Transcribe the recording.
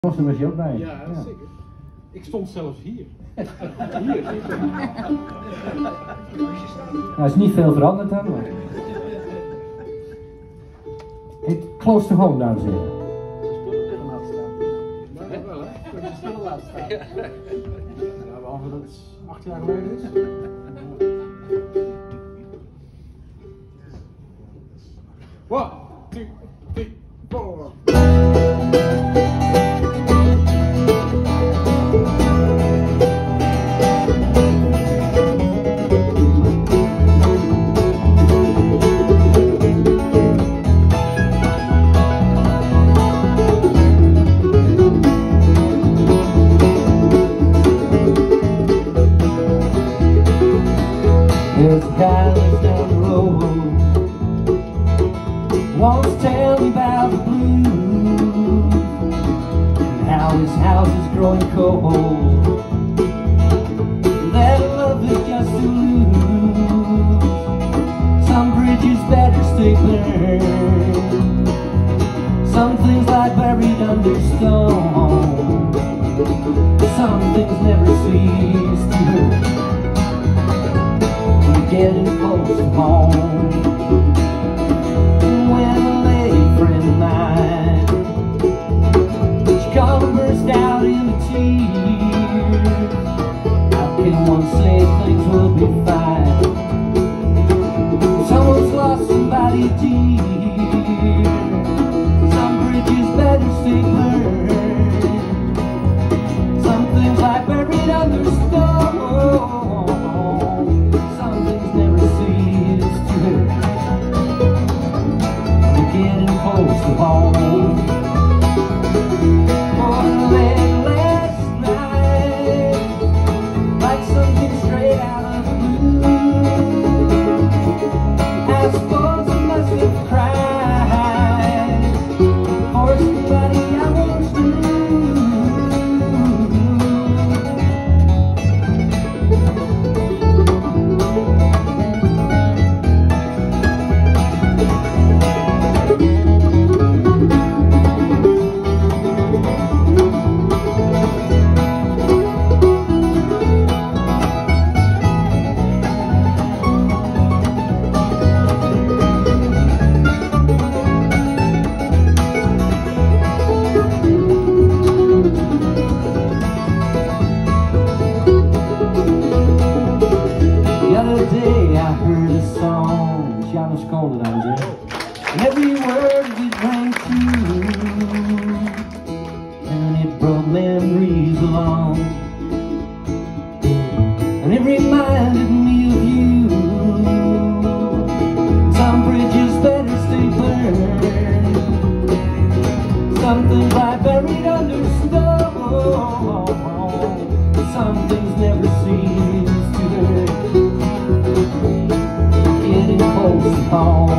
Daar was je ook bij. Ja, zeker. Ik stond zelfs hier. Hier. Nou, is niet veel veranderd dan. Maar... Het close to home, dames en heren. Spullen laten staan. Nee, wel hè? Kun je spullen laten staan. Ja, behalve dat het 8 jaar geleden is. One, two, three, four. There's a guy lives down the road, wants to tell me about the blues, and how his house is growing cold, and that love is just to lose. Some bridges better stay burned, some things lie buried under stone, some things never cease to hurt. Getting close to home. When a lady friend of mine, she come and burst out into tears. How can one say things will be fine? Someone's lost somebody dear. Some bridges better stay burned. Some things lie buried under stone. Close to home. One leg last night, like something straight out of the blue. I suppose I must have cried for somebody I once knew. I heard a song, Janos called it out there, and every word of it rang true, and it brought memories along, and it reminded me of you. Some bridges better stay burned, some things lie buried under stone, some things never cease to hurt. Getting close to home.